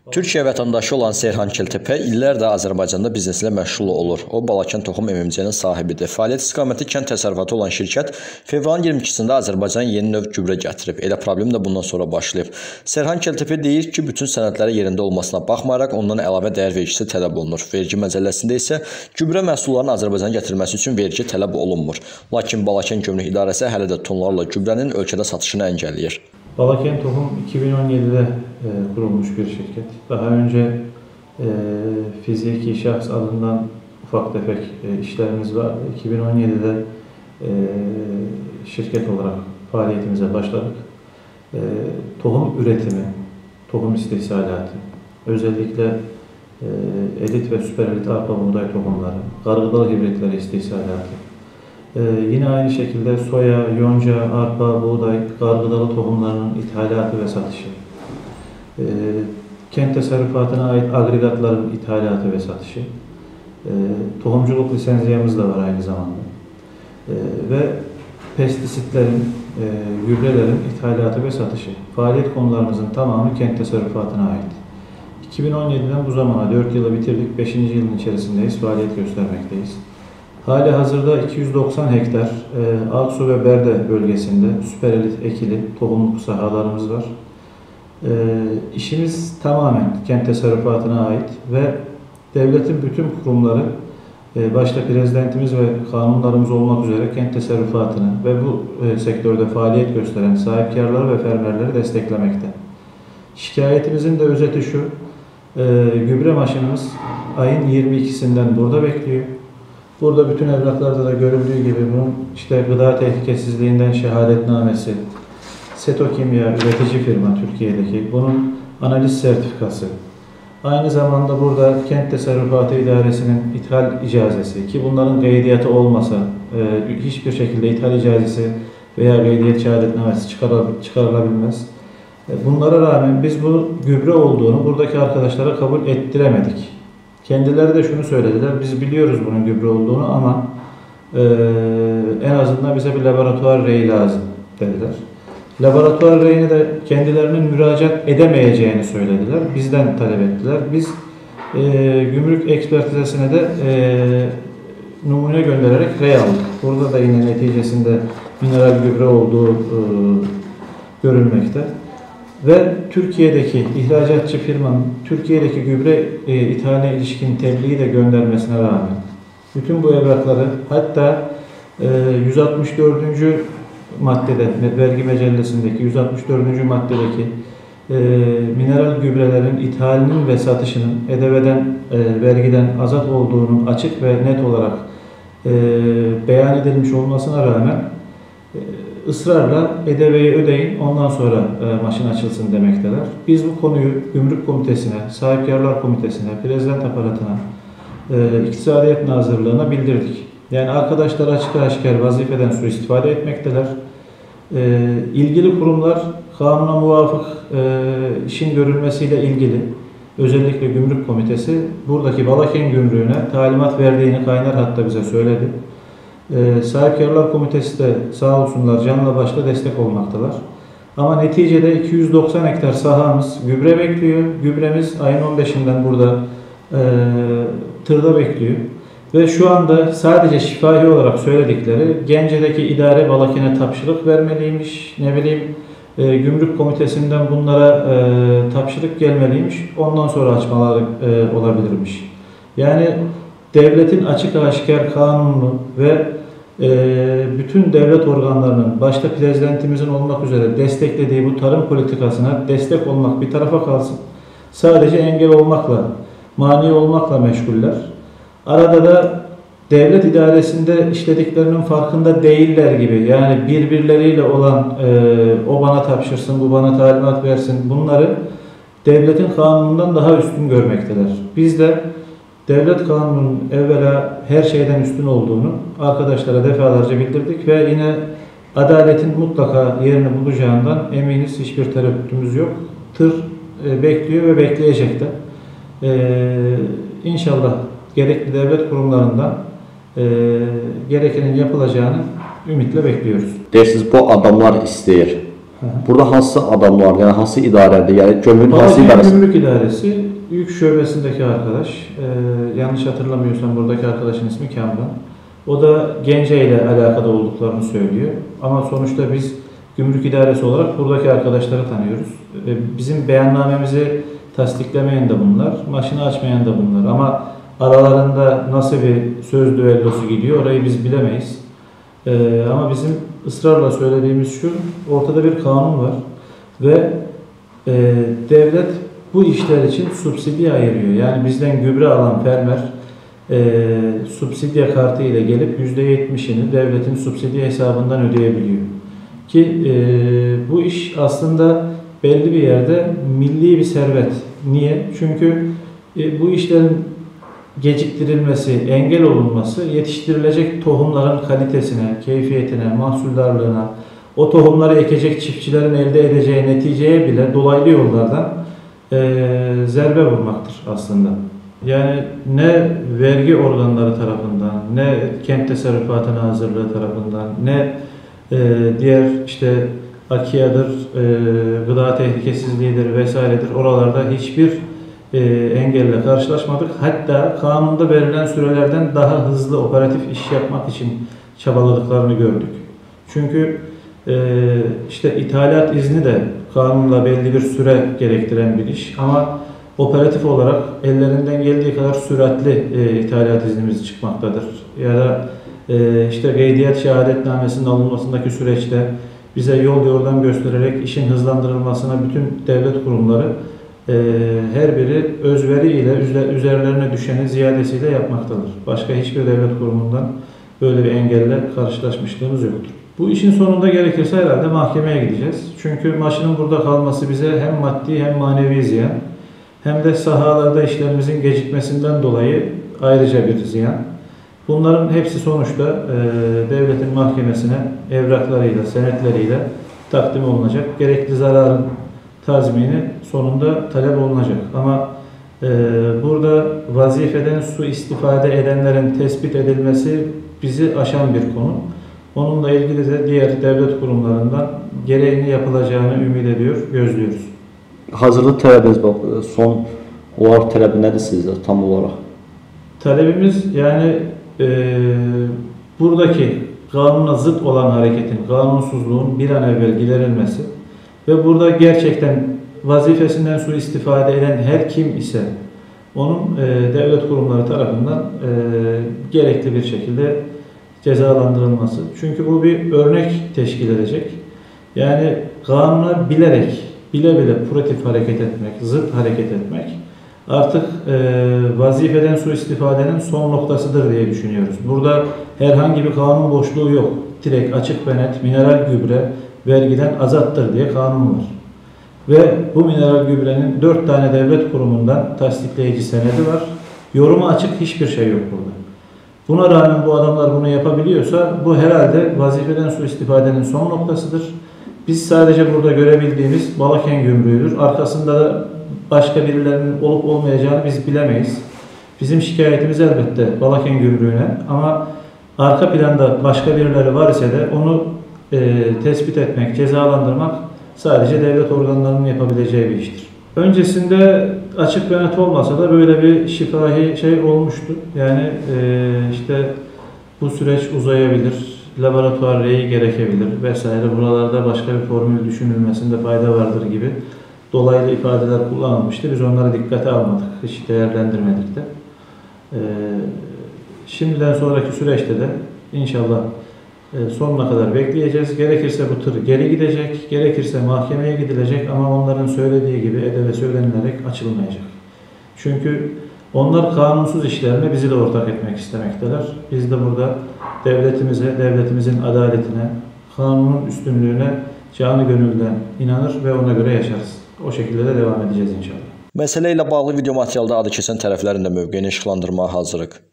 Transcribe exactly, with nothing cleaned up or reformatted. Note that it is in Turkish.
Türkiyə vətəndaşı olan Seyhan Keltepe illərdir Azərbaycanda bizneslə məşğul olur. O, Balakən Toxum M M C-nin sahibidir. Fəaliyyət istiqaməti kənd təsərrüfatı olan şirkət fevralın iyirmi ikisində Azərbaycana yeni növ gübrə gətirib. Elə problem də bundan sonra başlayıb. Seyhan Keltepe deyir ki, bütün sənədləri yerində olmasına baxmayaraq ondan əlavə dəyər vergisi tələb olunur. Vergi məcəlləsində isə gübrə məhsullarının Azərbaycana gətirilməsi üçün vergi tələb olunmur. Lakin Balakən Gömrük İdarəsi hələ də tonlarla gübrənin ölkədə satışını əngəlləyir. Balakən Toxum iki bin on yedide e, kurulmuş bir şirket. Daha önce e, fiziki şahs adından ufak tefek e, işlerimiz var. iki bin on yedide e, şirket olarak faaliyetimize başladık. E, tohum üretimi, tohum istihsalatı, özellikle e, elit ve süper elit arpa buğday tohumları, kargıdalı hibritleri istihsalatı, Ee, yine aynı şekilde soya, yonca, arpa, buğday, kargıdalı tohumlarının ithalatı ve satışı. Ee, kent tasarrufatına ait agregatların ithalatı ve satışı. Ee, tohumculuk lisensiyamız da var aynı zamanda. Ee, ve pestisitlerin, e, gübrelerin ithalatı ve satışı. Faaliyet konularımızın tamamı kent tasarrufatına ait. iki bin on yediden bu zamana dört yılı bitirdik. beşinci yılın içerisindeyiz. Faaliyet göstermekteyiz. Hali hazırda iki yüz doksan hektar e, Aksu ve Berde bölgesinde süper elit ekili tohumluk sahalarımız var. E, işimiz tamamen kent tasarrufatına ait ve devletin bütün kurumları e, başta prezidentimiz ve kanunlarımız olmak üzere kent tasarrufatını ve bu e, sektörde faaliyet gösteren sahipkarları ve fermerleri desteklemekte. Şikayetimizin de özeti şu, e, gübre maşinimiz ayın yirmi ikisinden burada bekliyor. Burada bütün evraklarda da görüldüğü gibi bunun işte gıda tehlikesizliğinden şehadetnamesi, Seto Kimya üretici firma Türkiye'deki, bunun analiz sertifikası, aynı zamanda burada Kent Tasarrufatı İdaresi'nin ithal icazesi ki bunların gaydiyatı olmasa e, hiçbir şekilde ithal icazesi veya gaydiyet şehadetnamesi çıkarılabilmez. E, bunlara rağmen biz bu gübre olduğunu buradaki arkadaşlara kabul ettiremedik. Kendileri de şunu söylediler, biz biliyoruz bunun gübre olduğunu ama e, en azından bize bir laboratuvar reyi lazım dediler. Laboratuvar reyini de kendilerinin müracaat edemeyeceğini söylediler, bizden talep ettiler. Biz e, gümrük ekspertizesine de e, numune göndererek rey aldık. Burada da yine neticesinde mineral gübre olduğu e, görülmekte. Ve Türkiye'deki ihracatçı firmanın Türkiye'deki gübre e, ithaline ilişkin tebliği de göndermesine rağmen bütün bu evrakları hatta e, yüz altmış dördüncü maddede vergi mecellesindeki yüz altmış dördüncü maddedeki e, mineral gübrelerin ithalinin ve satışının E D V'den e, vergiden azat olduğunun açık ve net olarak e, beyan edilmiş olmasına rağmen e, ısrarla E D V'yi ödeyin, ondan sonra e, maşın açılsın demekteler. Biz bu konuyu Gümrük Komitesi'ne, Sahipkarlar Komitesi'ne, Prezident Aparatı'na, e, İktisadiyet Nazırlığı'na bildirdik. Yani arkadaşlar açık aşikar vazifeden suistifade etmekteler. E, ilgili kurumlar kanuna muvafık e, işin görülmesiyle ilgili özellikle Gümrük Komitesi buradaki Balakən Gümrüğü'ne talimat verdiğini kaynar hatta bize söyledi. Ee, Sahipkarlar Komitesi de sağ olsunlar canla başla destek olmaktalar. Ama neticede iki yüz doksan hektar sahamız gübre bekliyor. Gübremiz ayın on beşinden burada e, tırda bekliyor. Ve şu anda sadece şifahi olarak söyledikleri Gence'deki idare Balakən'e tapşırık vermeliymiş. Ne bileyim e, Gümrük Komitesi'nden bunlara e, tapşırık gelmeliymiş. Ondan sonra açmaları e, olabilirmiş. Yani devletin açık aşikar kanunu ve e, bütün devlet organlarının başta prezidentimizin olmak üzere desteklediği bu tarım politikasına destek olmak bir tarafa kalsın. Sadece engel olmakla, mani olmakla meşguller. Arada da devlet idaresinde işlediklerinin farkında değiller gibi. Yani birbirleriyle olan e, o bana tapşırsın, bu bana talimat versin. Bunları devletin kanunundan daha üstün görmekteler. Biz de devlet kanununun evvela her şeyden üstün olduğunu arkadaşlara defalarca bildirdik ve yine adaletin mutlaka yerini bulacağından eminiz, hiçbir tereddütümüz yok. Tır e, bekliyor ve bekleyecek de. E, İnşallah gerekli devlet kurumlarından e, gerekenin yapılacağını ümitle bekliyoruz. Dersiniz bu adamlar istəyir. Burada hansı adamlar, yəni hansı idarədir, yəni gömrüğün hansı Balakən idarəsi? Gümrük İdaresi yük şubesindeki arkadaş. Ee, yanlış hatırlamıyorsam buradaki arkadaşın ismi Kamran. O da Gence ile alakada olduklarını söylüyor. Ama sonuçta biz Gümrük İdaresi olarak buradaki arkadaşları tanıyoruz. Ee, bizim beyannamemizi tasdiklemeyen de bunlar, maşını açmayan da bunlar. Ama aralarında nasıl bir söz düellosu gidiyor orayı biz bilemeyiz. Ee, ama bizim ısrarla söylediğimiz şu, ortada bir kanun var ve e, devlet bu işler için subsidiye ayırıyor. Yani bizden gübre alan fermer e, subsidiye kartı ile gelip yüzde yetmişini devletin subsidiye hesabından ödeyebiliyor. Ki e, bu iş aslında belli bir yerde milli bir servet. Niye? Çünkü e, bu işlerin geciktirilmesi, engel olunması yetiştirilecek tohumların kalitesine, keyfiyetine, mahsuldarlığına, o tohumları ekecek çiftçilerin elde edeceği neticeye bile dolaylı yollardan e, zerbe vurmaktır aslında. Yani ne vergi organları tarafından, ne kent tesarrufatı nazırlığı tarafından, ne e, diğer işte AKİA'dır, e, gıda tehlikesizliğidir vesairedir, oralarda hiçbir e, engelle karşılaşmadık. Hatta kanunda verilen sürelerden daha hızlı operatif iş yapmak için çabaladıklarını gördük. Çünkü e, işte ithalat izni de kanunla belli bir süre gerektiren bir iş ama operatif olarak ellerinden geldiği kadar süratli e, ithalat iznimiz çıkmaktadır. Ya da e, işte gaydiyat şehadetnamesinin alınmasındaki süreçte bize yol yordam göstererek işin hızlandırılmasına bütün devlet kurumları e, her biri özveri ile üzerlerine düşeni ziyadesiyle yapmaktadır. Başka hiçbir devlet kurumundan böyle bir engelle karşılaşmışlığımız yoktur. Bu işin sonunda gerekirse herhalde mahkemeye gideceğiz. Çünkü maşının burada kalması bize hem maddi hem manevi ziyan, hem de sahalarda işlerimizin gecikmesinden dolayı ayrıca bir ziyan. Bunların hepsi sonuçta e, devletin mahkemesine evraklarıyla, senetleriyle takdim olunacak. Gerekli zararın tazmini sonunda talep olunacak. Ama e, burada vazifeden suistifade edenlerin tespit edilmesi bizi aşan bir konu. Onunla ilgili de diğer devlet kurumlarından gereğini yapılacağını ümit ediyor, gözlüyoruz. Hazırlıq tələbiniz bax, son olaraq tələbi nədir sizdə tam olaraq? Talebimiz yani e, buradaki kanuna zıt olan hareketin, kanunsuzluğun bir an evvel giderilmesi ve burada gerçekten vazifesinden suistifade eden her kim ise onun e, devlet kurumları tarafından e, gerekli bir şekilde cezalandırılması. Çünkü bu bir örnek teşkil edecek. Yani kanuna bilerek, bile bile puratif hareket etmek, zıt hareket etmek artık e, vazifeden suistifadenin son noktasıdır diye düşünüyoruz. Burada herhangi bir kanun boşluğu yok. Direkt açık ve net mineral gübre vergiden azattır diye kanun var. Ve bu mineral gübrenin dört tane devlet kurumundan tasdikleyici senedi var. Yoruma açık hiçbir şey yok burada. Buna rağmen bu adamlar bunu yapabiliyorsa bu herhalde vazifeden suistifadenin son noktasıdır. Biz sadece burada görebildiğimiz Balakən Gümrüğü'dür. Arkasında da başka birilerinin olup olmayacağını biz bilemeyiz. Bizim şikayetimiz elbette Balakən Gümrüğü'ne ama arka planda başka birileri var ise de onu e, tespit etmek, cezalandırmak sadece devlet organlarının yapabileceği bir iştir. Öncesinde açık ve net olmasa da böyle bir şifahi şey olmuştu. Yani e, işte bu süreç uzayabilir, laboratuvar reyi gerekebilir vesaire. Buralarda başka bir formül düşünülmesinde fayda vardır gibi dolaylı ifadeler kullanılmıştı. Biz onları dikkate almadık, hiç değerlendirmedik de. E, şimdiden sonraki süreçte de inşallah sonuna kadar bekleyeceğiz. Gerekirse bu tır geri gidecek, gerekirse mahkemeye gidilecek ama onların söylediği gibi edebesi ödenilerek açılmayacak. Çünkü onlar kanunsuz işlerine bizi de ortak etmek istemekteler. Biz de burada devletimize, devletimizin adaletine, kanunun üstünlüğüne canı gönülden inanır ve ona göre yaşarız. O şekilde de devam edeceğiz inşallah. Məsələ ilə bağlı video materialda adı keçən tərəflərin də mövqeyini işıqlandırmağa hazırıq.